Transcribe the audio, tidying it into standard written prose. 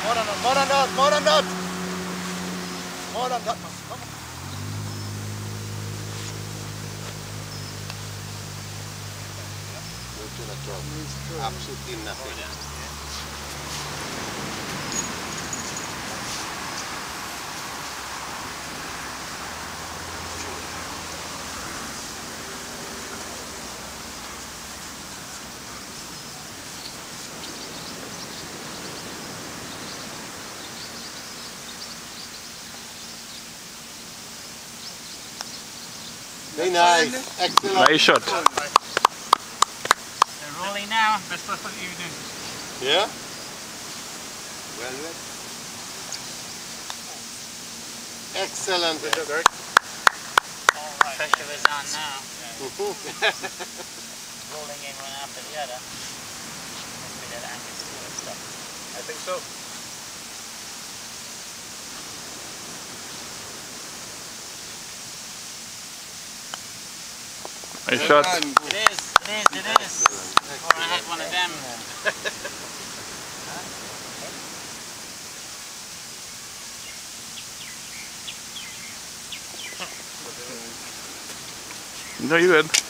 More than that, more than that, more than that. More than that. Come on. Absolutely nothing. Very nice. Excellent. Nice shot. They're rolling now. Best of the evening. Yeah? Well read. Excellent. Good job, Deryck. Pressure is on now. Rolling in one after the other. Must be that Angus Stewart stuff. I think so. Nice shot. It is. Or I had one of them. No, you're good.